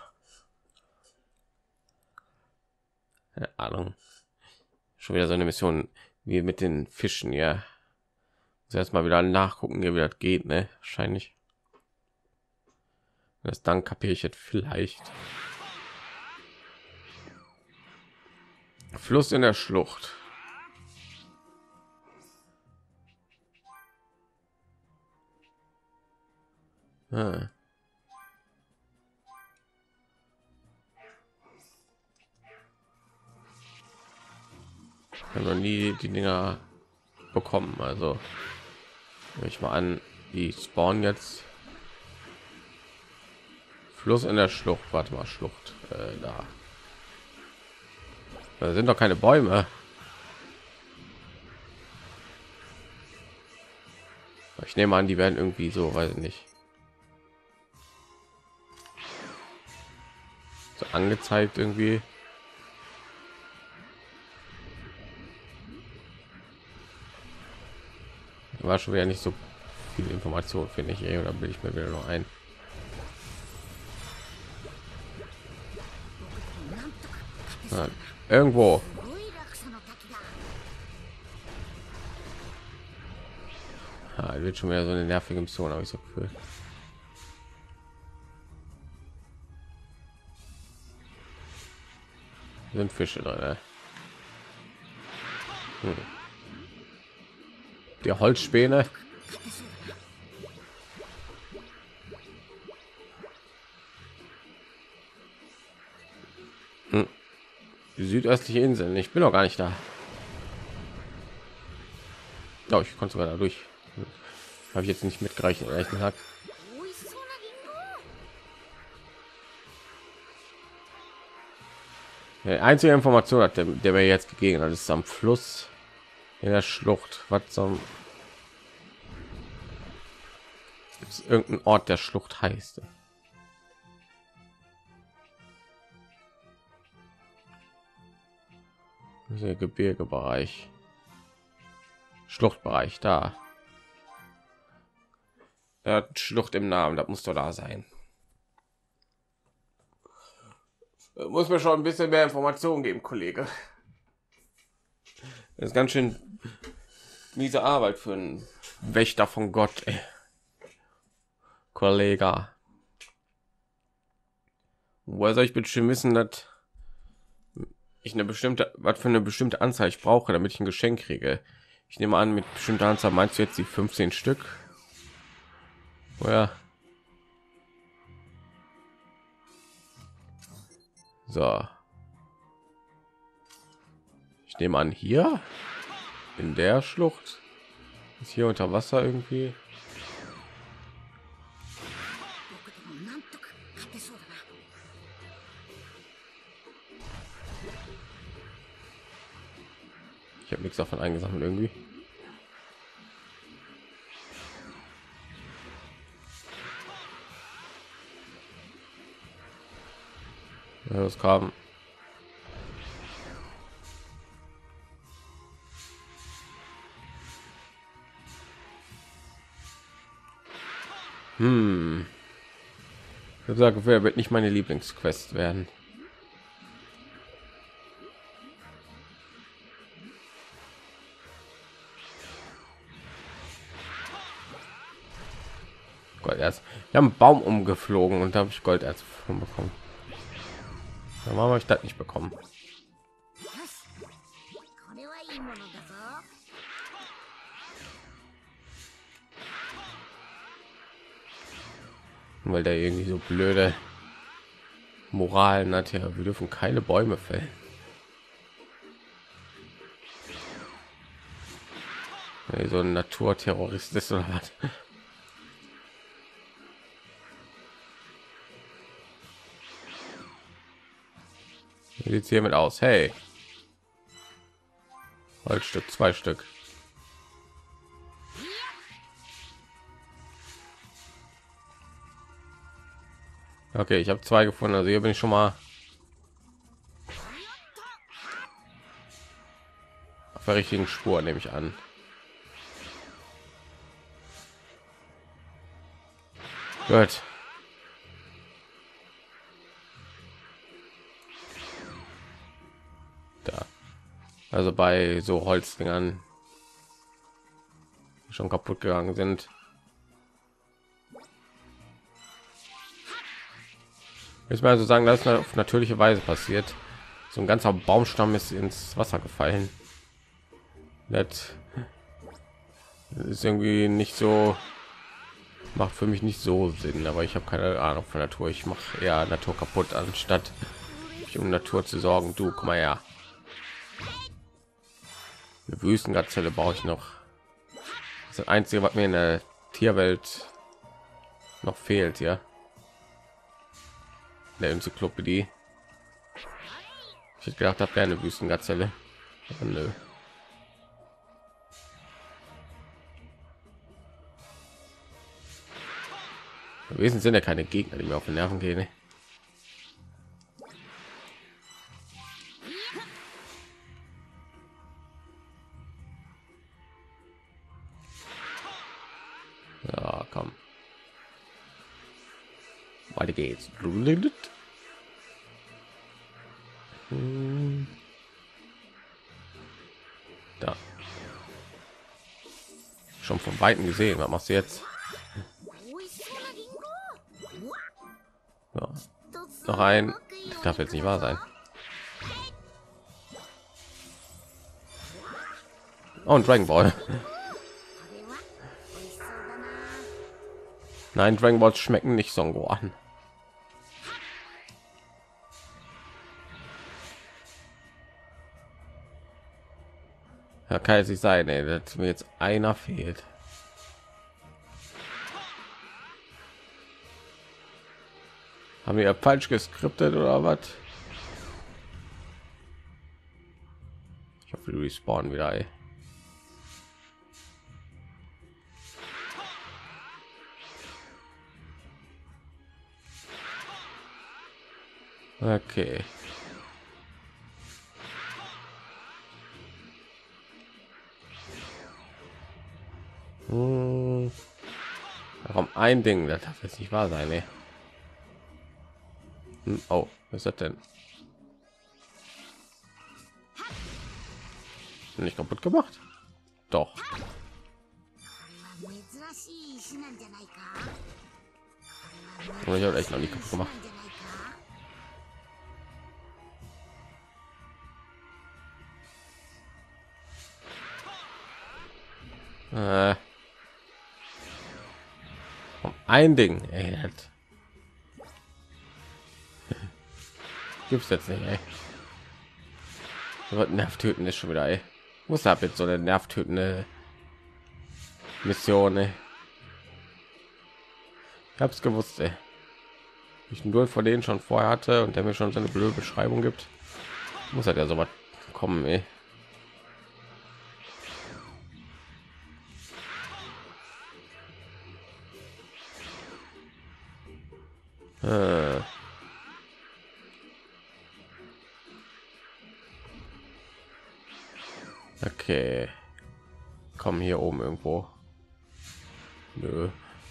Keine Ahnung. Schon wieder so eine Mission wie mit den Fischen, ja. Muss erst mal wieder nachgucken, wie das geht, ne? Wahrscheinlich. Das dann kapiere ich jetzt vielleicht. Fluss in der Schlucht. Ah. Ich habe noch nie die Dinger bekommen, also nehme ich mal an, die spawnen jetzt. Fluss in der Schlucht. Warte mal, Schlucht äh, da. Da sind doch keine Bäume. Ich nehme an, die werden irgendwie so, weiß ich nicht, so angezeigt irgendwie. War schon wieder nicht so viel Information, finde ich, ey, oder will ich mir wieder noch ein? Ja, irgendwo. Ja, wird schon wieder so eine nervige Mission, habe ich so gefühlt. Sind Fische drin, ne? Hm. Die Holzspäne. Hm. Die südöstliche Insel. Ich bin noch gar nicht da. Oh, ich konnte sogar dadurch. Habe ich jetzt nicht mitgerechnet, ehrlich gesagt. Die einzige Information hat der, der mir jetzt gegeben hat, ist am Fluss in der Schlucht. Was zum ist irgendein Ort der Schlucht heißt. Der Gebirgebereich. Schluchtbereich da. Er hat Schlucht im Namen, das muss doch da sein. Muss mir schon ein bisschen mehr Informationen geben, Kollege. Das ist ganz schön miese Arbeit für einen Wächter von Gott, ey. Kollege. Woher soll ich bitte wissen, dass ich eine bestimmte, was für eine bestimmte Anzahl ich brauche, damit ich ein Geschenk kriege? Ich nehme an, mit bestimmter Anzahl meinst du jetzt die fünfzehn Stück? Ja. So. Ich nehme an, hier in der Schlucht ist hier unter Wasser irgendwie. Ich habe nichts davon eingesammelt irgendwie. Ja, das kam. Hm. Ich sage, wer wird nicht meine Lieblingsquest werden? Golderz. Ich habe einen Baum umgeflogen und da habe ich Golderz von bekommen. Warum habe ich das nicht bekommen? Weil der irgendwie so blöde Moralen hat. Ja, wir dürfen keine Bäume fällen. Ja, so ein Naturterrorist ist oder was? Wie sieht es hiermit aus? Hey, Holzstück, zwei Stück. Okay, ich habe zwei gefunden, also hier bin ich schon mal auf der richtigen Spur, nehme ich an. Gut. Da. Also bei so Holzdingern, die schon kaputt gegangen sind. Ich mal so sagen, dass es auf natürliche Weise passiert. So ein ganzer Baumstamm ist ins Wasser gefallen. Das ist irgendwie nicht so, macht für mich nicht so Sinn, aber ich habe keine Ahnung von Natur. Ich mache eher Natur kaputt, anstatt mich um Natur zu sorgen. Du, komm mal her. Eine Wüstengazelle brauche ich noch. Das ist das Einzige, was mir in der Tierwelt noch fehlt, ja. Der Enzyklopädie. Ich hätte gedacht, das wäre eine Wüstengazelle. Aber nö. Wesen sind ja keine Gegner, die mir auf den Nerven gehen. Ne? Ja, komm. Weiter geht's. Hm. Da. Schon von Weitem gesehen. Was machst du jetzt? Ja. Noch ein. Das darf jetzt nicht wahr sein. Oh, ein Dragon Ball. Nein, Dragon Balls schmecken nicht Songo an. Ja, kann es nicht sein, ey, dass mir jetzt einer fehlt. Haben wir falsch geskriptet oder was? Ich hoffe, du respawnen wieder, ey. Okay. Hm. Warum ein Ding? Das darf jetzt nicht wahr sein, ey. Hm, oh, was ist das denn? Nicht kaputt gemacht? Doch. Und ich habe echt noch nicht kaputt gemacht. Äh. Ein Ding, ey. Gibt's jetzt nicht, ey. Nervtöten ist schon wieder, ey. Muss ab jetzt so eine nervtötende Mission, ey. Ich hab's gewusst, ey. Ich nur von denen schon vorher hatte und der mir schon seine blöde Beschreibung gibt, muss halt ja so was kommen, ey. Äh. Okay, komm hier oben irgendwo. Nö.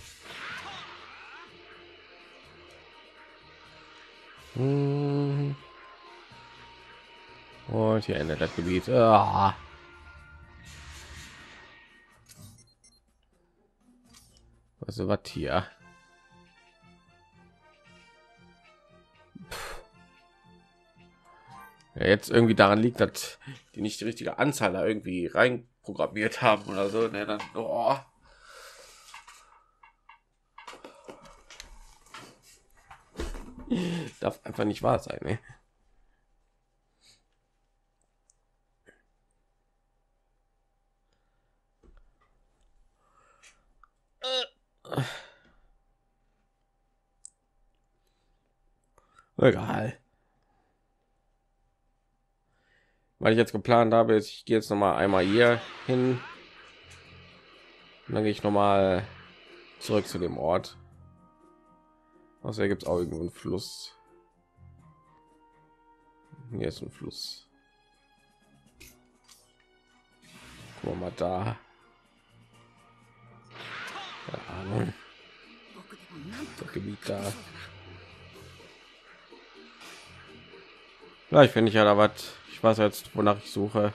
Hm. Und hier endet das Gebiet. Ah. Also was hier? Ja, jetzt irgendwie daran liegt, dass die nicht die richtige Anzahl da irgendwie rein programmiert haben oder so, ne, dann oh. Darf einfach nicht wahr sein, ne? Egal. Weil ich jetzt geplant habe, ist, ich gehe jetzt noch mal einmal hier hin. Und dann gehe ich noch mal zurück zu dem Ort. Außer gibt es auch irgendwo einen Fluss. Hier ist ein Fluss. Guck mal da. Keine Ahnung. Das Gebiet da. Vielleicht finde ich ja da was. Ich weiß jetzt, wonach ich suche.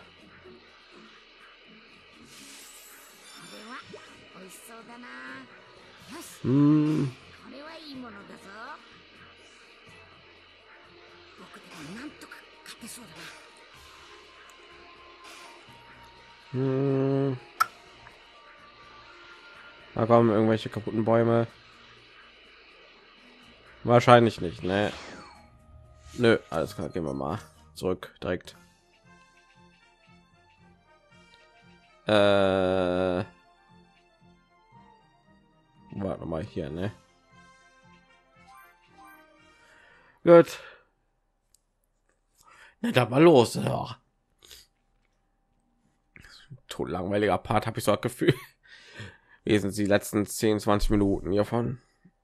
Hm. Hm. Da kommen irgendwelche kaputten Bäume. Wahrscheinlich nicht, ne? Nö, alles klar, gehen wir mal zurück direkt. Äh, warte mal hier, ne? Gut. Na, da mal los. Ja. Tot langweiliger Part, habe ich so ein Gefühl. Wie sind die letzten zehn, zwanzig Minuten hiervon?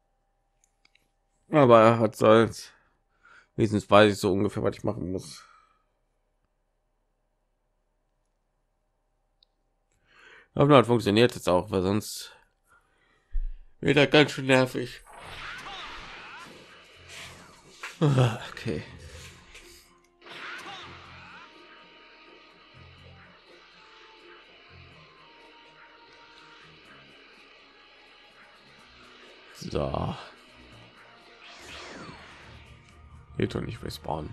Aber was soll's? Wenigstens weiß ich so ungefähr, was ich machen muss. Aber das funktioniert jetzt auch, weil sonst wird das ganz schön nervig. Okay. So. Geht doch nicht respawnen.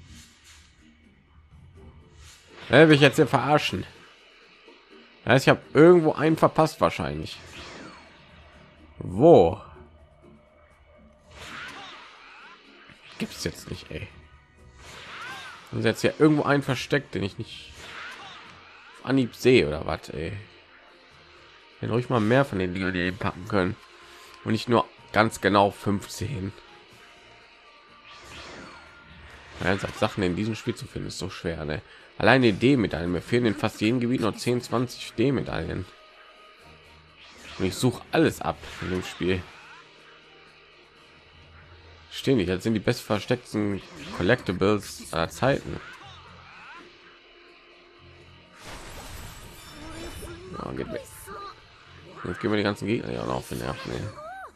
Ja, will ich jetzt hier verarschen? Ja, ich habe irgendwo einen verpasst wahrscheinlich. Wo? Gibt es jetzt nicht, ey. Und jetzt ja irgendwo einen versteckt, den ich nicht auf Anhieb sehe oder was, ey. Wenn ruhig mal mehr von den Dingen, die packen können und nicht nur ganz genau fünfzehn. Ja, Sachen in diesem Spiel zu finden ist so schwer, ne? Alleine D-Medaillen, mir fehlen in fast jedem Gebiet noch zehn, zwanzig D-Medaillen. Und ich suche alles ab in dem Spiel. Stehen nicht, das sind die best versteckten Collectibles aller Zeiten. Ja, geht weg. Jetzt gehen wir die ganzen Gegner ja auch noch auf den Nerven. Ey.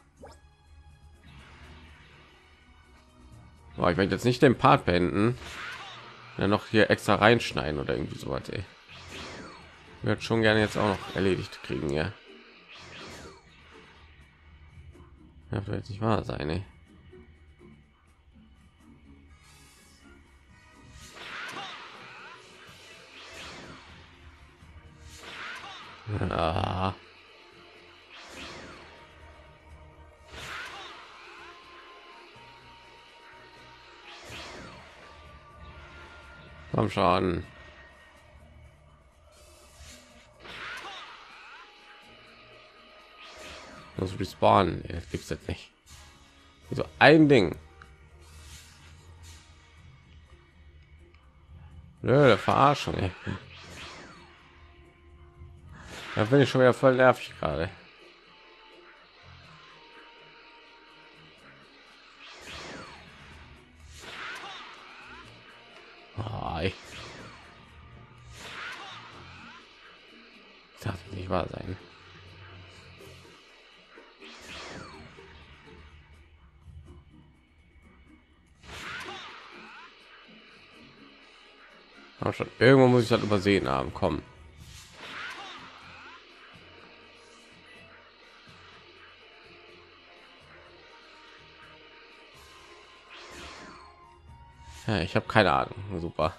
Boah, ich werde jetzt nicht den Part beenden, dann noch hier extra reinschneiden oder irgendwie so was. Ey. Ich würde schon gerne jetzt auch noch erledigt kriegen, ja. Ja, wird nicht wahr sein, ey. Ja. Komm schon. Das respawnen, das gibt's jetzt nicht. So ein Ding. Nö, Verarschung. Ey. Da bin ich schon wieder voll nervig gerade. Oh, ey. Das darf nicht wahr sein. Aber schon irgendwo muss ich das übersehen haben. Kommen. Ja, ich habe keine Ahnung. Super.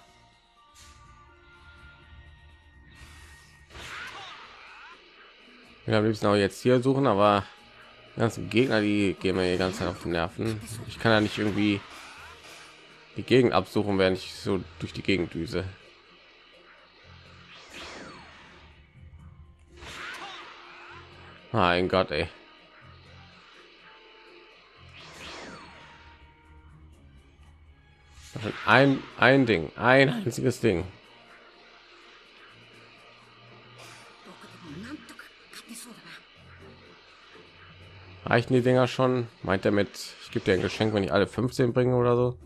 Wir am liebsten auch jetzt hier suchen, aber die ganzen Gegner, die gehen mir die ganze Zeit auf die Nerven. Ich kann ja nicht irgendwie die Gegend absuchen, während ich so durch die Gegend düse. Mein Gott, ey. Ein ein Ding, ein einziges Ding. Reichen die Dinger schon? Meint er mit, ich gebe dir ein Geschenk, wenn ich alle fünfzehn bringe oder so?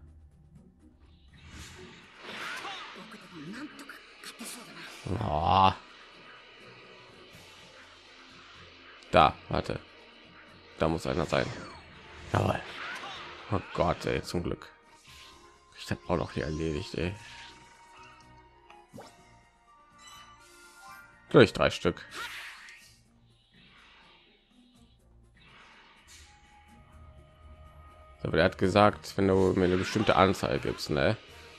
Oh. Da, warte. Da muss einer sein. Jawohl. Oh Gott, ey, zum Glück. Ich habe auch noch hier erledigt, ey. Durch drei Stück. Aber er hat gesagt, wenn du mir eine bestimmte Anzahl gibst, ne?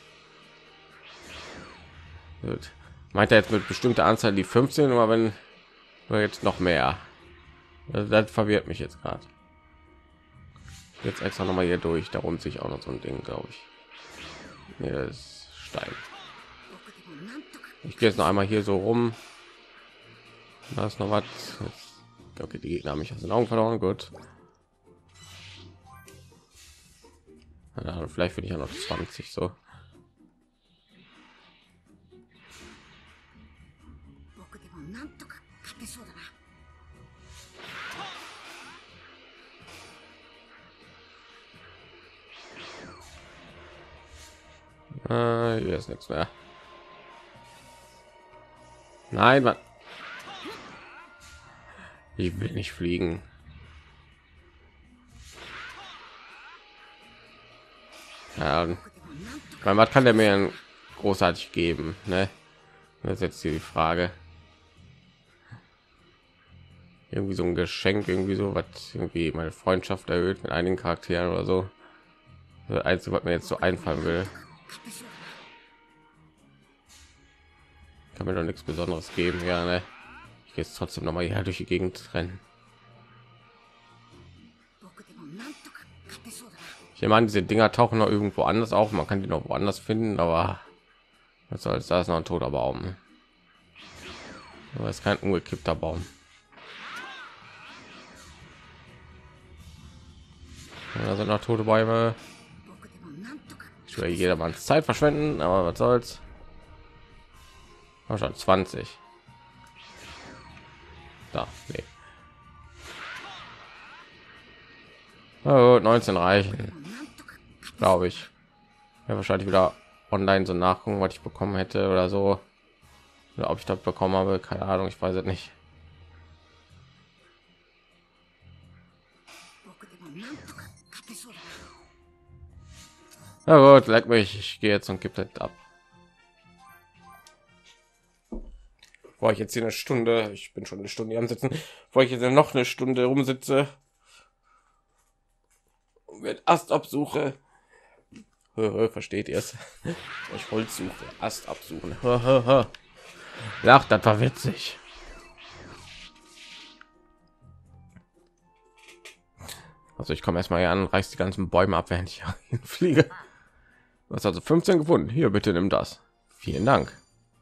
Gut. Meint er jetzt mit bestimmter Anzahl die fünfzehn, oder wenn oder jetzt noch mehr? Das, das verwirrt mich jetzt gerade. Jetzt extra noch mal hier durch, darum sich auch noch so ein Ding, glaube ich. Nee, das ist Stein. Ich gehe jetzt noch einmal hier so rum. Da ist noch was. Okay, die Gegner haben mich aus den Augen verloren. Gut. Ja, vielleicht will ich ja noch zwanzig so. Äh, hier ist nichts mehr. Nein, Mann. Ich will nicht fliegen. Ja, was kann der mir großartig geben, ne? Das ist jetzt hier die Frage. Irgendwie so ein Geschenk, irgendwie so was, irgendwie meine Freundschaft erhöht mit einigen Charakteren oder so. Das Einzige, was mir jetzt so einfallen will. Kann mir doch nichts Besonderes geben, ja, ne? Ich gehe jetzt trotzdem noch mal hier durch die Gegend rennen. Ich meine, diese Dinger tauchen noch irgendwo anders auf. Man kann die noch woanders finden, aber was soll's? Da ist noch ein toter Baum. Aber ist kein umgekippter Baum. Da sind noch tote Bäume. Ich will jedermanns Zeit verschwenden, aber was soll's? War schon zwanzig. Da, nee. Oh, neunzehn reichen, glaube ich. Ja, wahrscheinlich wieder online so nachgucken, was ich bekommen hätte oder so. Oder ob ich das bekommen habe, keine Ahnung, ich weiß es nicht. Na gut, leck mich, ich gehe jetzt und gebe das ab. War ich jetzt hier eine Stunde, ich bin schon eine Stunde hier am Sitzen, wo ich jetzt noch eine Stunde rumsitze und mit Ast absuche. Versteht ihr es? Ich Holz suche, Ast absuchen. Ach, das war witzig. Also ich komme erstmal hier an, reiß die ganzen Bäume ab, während ich fliege. Du hast also fünfzehn gefunden. Hier, bitte nimm das. Vielen Dank.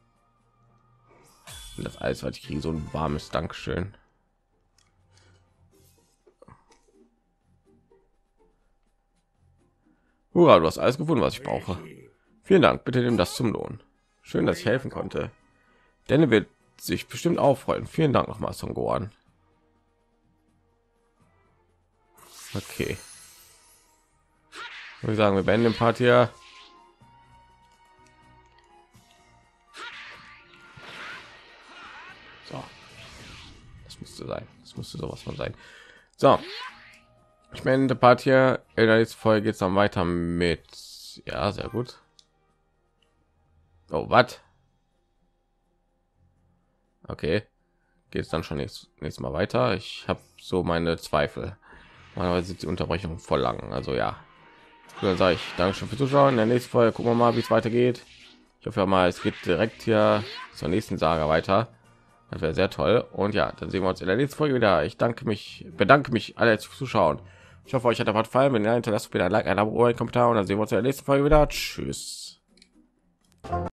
Und das Eis, was ich kriege, so ein warmes Dankeschön. Hurra, du hast alles gefunden, was ich brauche. Vielen Dank, bitte nimm das zum Lohn. Schön, dass ich helfen konnte. Denn wird sich bestimmt auch freuen. Vielen Dank nochmal, Son Gohan. Okay. Ich würde sagen, wir beenden den Part hier. So. Das müsste sein. Das müsste sowas von sein. So. Ich beende den Part hier. In der nächsten Folge geht es dann weiter mit. Ja, sehr gut. Oh, was? Okay. Geht es dann schon nächstes, nächstes Mal weiter? Ich habe so meine Zweifel. Normalerweise sind die Unterbrechungen voll lang. Also ja. Dann sage ich danke schön fürs Zuschauen. In der nächsten Folge gucken wir mal, wie es weitergeht. Ich hoffe mal, es geht direkt hier zur nächsten Saga weiter. Das wäre sehr toll. Und ja, dann sehen wir uns in der nächsten Folge wieder. Ich danke mich, bedanke mich alle fürs Zuschauen. Ich hoffe, euch hat der Part gefallen. Wenn ihr hinterlasst bitte ein Like, ein Abo, ein Kommentar und dann sehen wir uns in der nächsten Folge wieder. Tschüss.